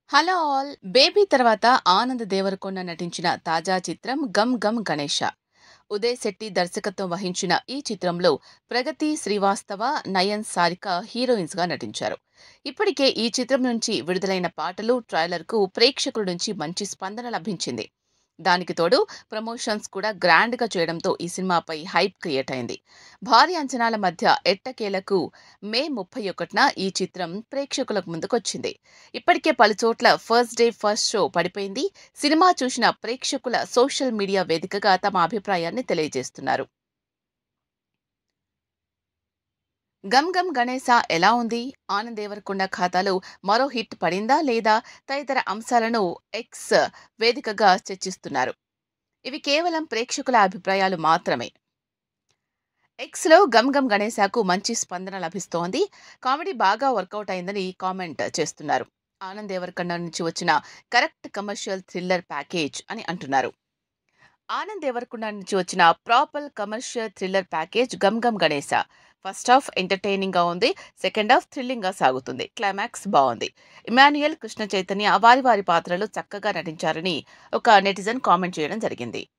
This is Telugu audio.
Hello all! 'బేబీ' తర్వాత ఆనంద్ దేవరకొండ నటించిన తాజా చిత్రం 'గమ్ గమ్ గణేష'. ఉదయ్ శెట్టి దర్శకత్వం వహించిన ఈ చిత్రంలో ప్రగతి శ్రీవాస్తవ, నయన్ సారిక హీరోయిన్స్‌గా నటించారు. ఇప్పటికే ఈ చిత్రం నుంచి విడుదలైన పాటలు, ట్రైలర్‌కు ప్రేక్షకుల నుంచి మంచి స్పందన లభించింది. దానికి తోడు ప్రమోషన్స్ కూడా గ్రాండ్‌గా చేయడంతో ఈ సినిమాపై హైప్ క్రియేట్ అయింది. భారీ అంచనాల మధ్య ఎట్టకేలకు మే 31న ఈ చిత్రం ప్రేక్షకుల ముందుకొచ్చింది. ఇప్పటికే పలుచోట్ల ఫస్ట్ డే ఫస్ట్ షో పడిపోయింది. సినిమా చూసిన ప్రేక్షకుల సోషల్ మీడియా వేదికగా తమ అభిప్రాయాన్ని తెలియజేస్తున్నారు. 'గమ్ గమ్ గణేశ' ఎలా ఉంది? ఆనంద్ దేవరకొండ ఖాతాలో మరో హిట్ పడిందా లేదా? తదితర అంశాలను ఎక్స్ వేదికగా చర్చిస్తున్నారు. ఇవి కేవలం ప్రేక్షకుల అభిప్రాయాలు మాత్రమే. ఎక్స్‌లో 'గమ్ గమ్ గణేశ'కు మంచి స్పందన లభిస్తోంది. కామెడీ బాగా వర్కౌట్ అయిందని కామెంట్ చేస్తున్నారు. ఆనంద్ దేవరకొండ నుంచి వచ్చిన కరెక్ట్ కమర్షియల్ థ్రిల్లర్ ప్యాకేజ్ అని అంటున్నారు. ఆనంద్ దేవరకొండ నుంచి వచ్చిన proper commercial thriller package 'Gam Gam Ganesha'. First half ఎంటర్‌టైనింగ్‌గా ఉంది. సెకండ్ హాఫ్ థ్రిల్లింగ్‌గా సాగుతుంది. క్లైమాక్స్ బావుంది. ఇమాన్యుయల్, కృష్ణ చైతన్య వారి వారి పాత్రలో చక్కగా నటించారని ఒక నెటిజన్ కామెంట్ చేయడం జరిగింది.